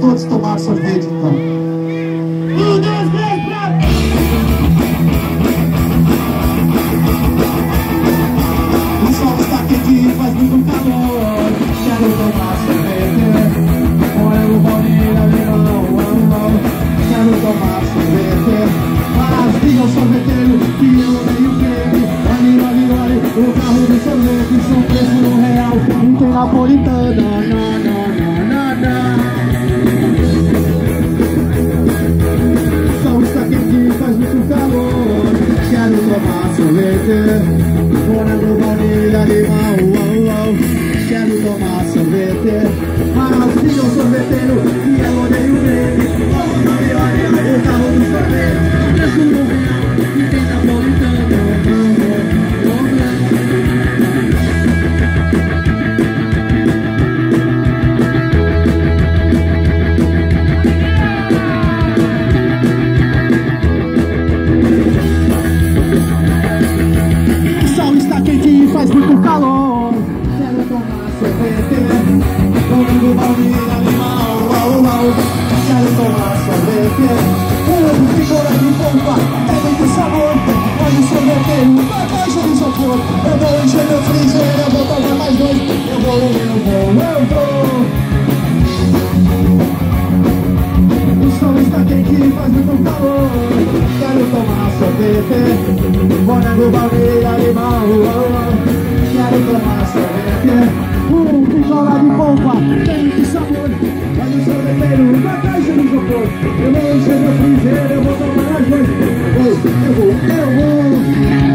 todos tomar sorvete, então. 1, 2, 3, pra... O sol está quente, faz muito calor. Quero tomar sorvete. Morango, baunilha, limão. Quero tomar sorvete. Mas diga ao sorveteiro que eu odeio creme. Olhe, o carro do sorvete são preço R$1. Não tem napolitana, o sol está quente, faz muito calor. Quero tomar sorvete. Morango, baunilha, limão. Quero tomar sorvete. Mas diga ao sorveteiro que eu odeio creme. Olhe, o carro do sorvete preço R$1. Não tem napolitana. Faz muito calor. Quero tomar sorvete. Morango, baunilha, limão. Quero tomar sorvete. O picolé de polpa é muito sabor. Olha o sorveteiro, vai caixa de isopor. Eu vou encher meu freezer, eu vou tomar mais dois. Eu vou. O sol está quente, faz muito calor. Quero tomar sorvete. Morango, baunilha, limão. Quero tomar sorvete. Picolé de polpa tem muito sabor. Olha o sorveteiro, vai caixa de isopor. Eu vou encher meu freezer, eu vou tomar mais dois. Eu vou.